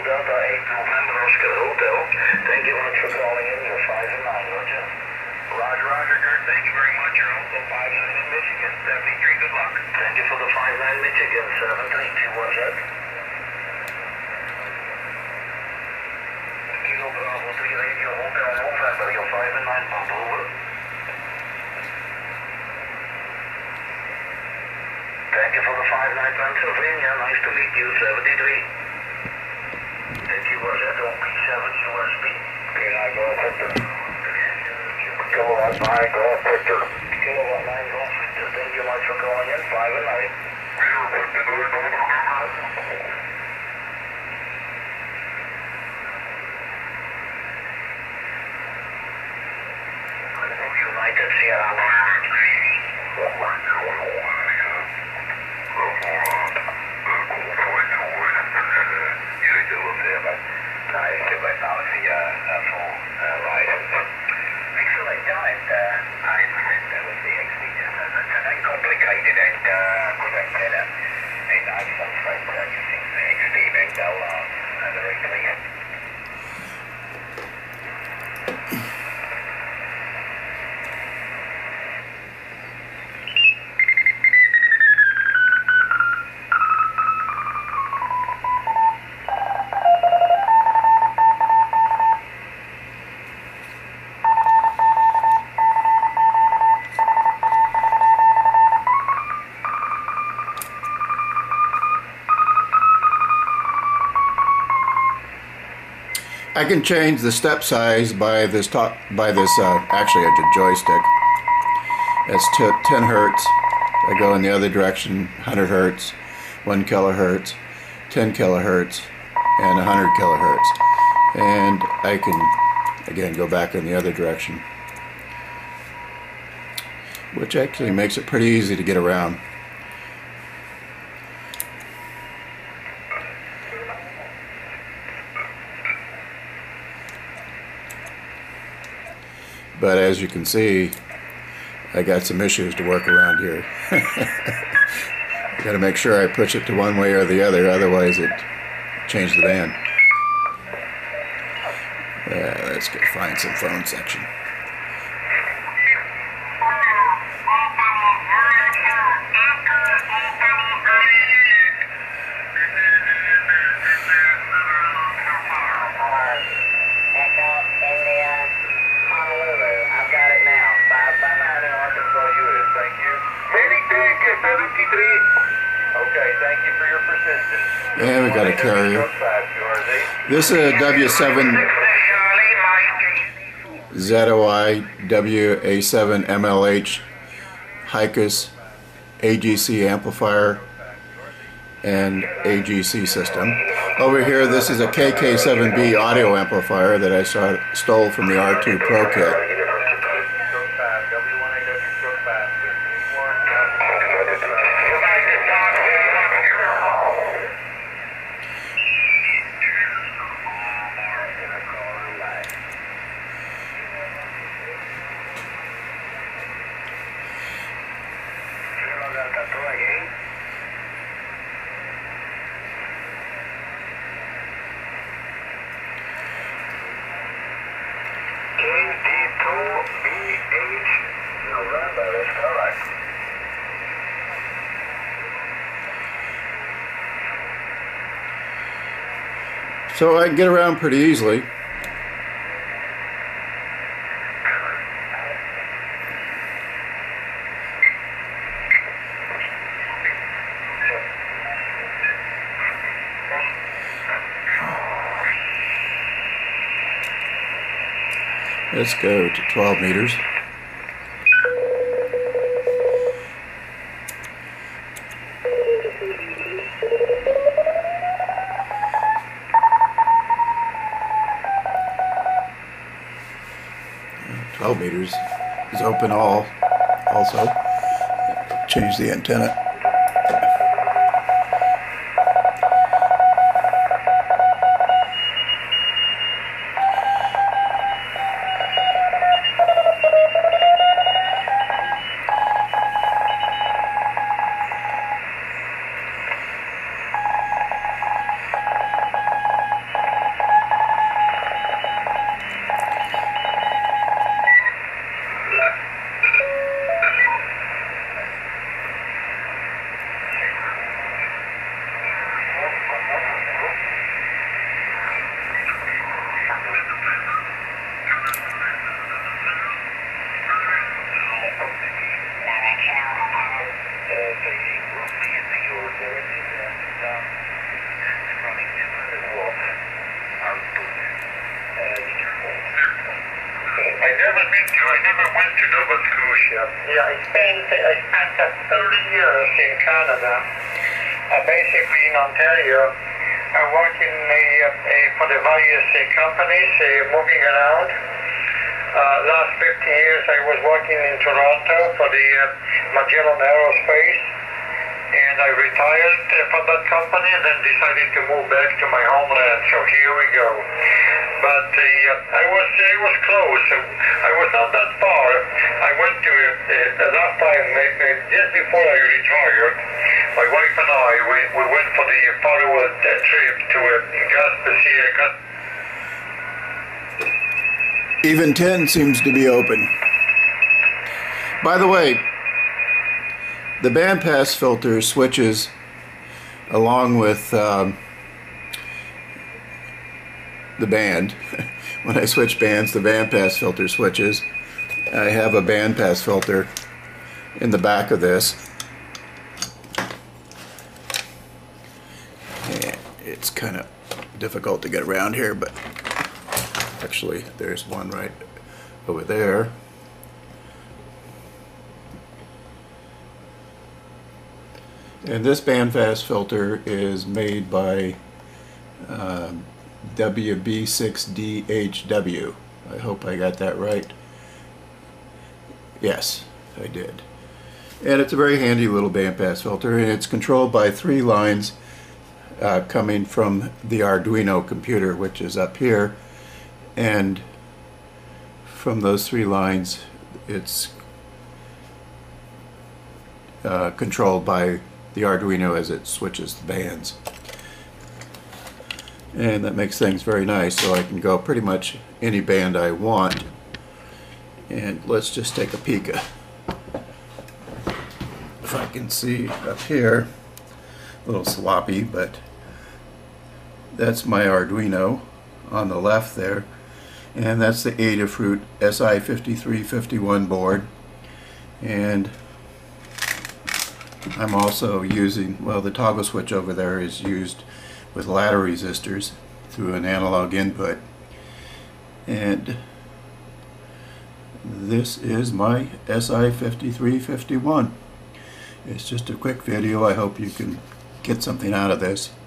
Delta 8 November Oscar Hotel. Thank you much for calling in. You're 5 and 9, Roger. Roger, Roger, Kurt. Thank you very much. You're also 5-9 in Michigan. 73, good luck. Thank you for the 5-9 Michigan. 732, what's that? Kilo Bravo 3 Radio Hotel November. You're 5 and 9, Bob, over. Thank you for the 5-9 Pennsylvania. Nice to meet you. 73. Thank you, was that on P7 USB? K9 Golf Victor. Kilowatt 9 Golf Victor. Kilowatt 9 Golf Victor. Thank you much for calling in. 5 and 9. United Sierra. I can change the step size by this actually it's a joystick. It's 10 hertz. I go in the other direction, 100 hertz, 1 kilohertz, 10 kilohertz, and 100 kilohertz. And I can again go back in the other direction, which actually makes it pretty easy to get around. But as you can see, I got some issues to work around here. Got to make sure I push it to one way or the other, otherwise it changes the band. Let's go find some phone section. Yeah, we got a carrier. This is a W7ZOI WA7MLH HICUS AGC amplifier and AGC system. Over here, this is a KK7B audio amplifier that I stole from the R2 Pro kit. So I can get around pretty easily. Let's go to 12 meters. Meters is open all also. Change the antenna. Nova Scotia. Yeah, I spent 30 years in Canada, basically in Ontario. I worked for the various companies, moving around. Last 50 years I was working in Toronto for the Magellan Aerospace, and I retired from that company and then decided to move back to my homeland, so here we go. But I was close. I was not that far. I went to last time, just before I retired, my wife and I, we went for the follow-up trip to Gas. Even 10 seems to be open. By the way, the bandpass filter switches along with the band. When I switch bands, the bandpass filter switches. I have a bandpass filter in the back of this. And it's kind of difficult to get around here, but actually there's one right over there. And this bandpass filter is made by WB6DHW. I hope I got that right. Yes, I did. And it's a very handy little bandpass filter, and it's controlled by 3 lines coming from the Arduino computer, which is up here. And from those 3 lines, it's controlled by the Arduino as it switches the bands. And that makes things very nice, so I can go pretty much any band I want. And let's just take a peek if I can see up here. A little sloppy, but that's my Arduino on the left there. And that's the Adafruit Si5351 board. And I'm also using, well, the toggle switch over there is used with ladder resistors through an analog input. And this is my Si5351. It's just a quick video. I hope you can get something out of this.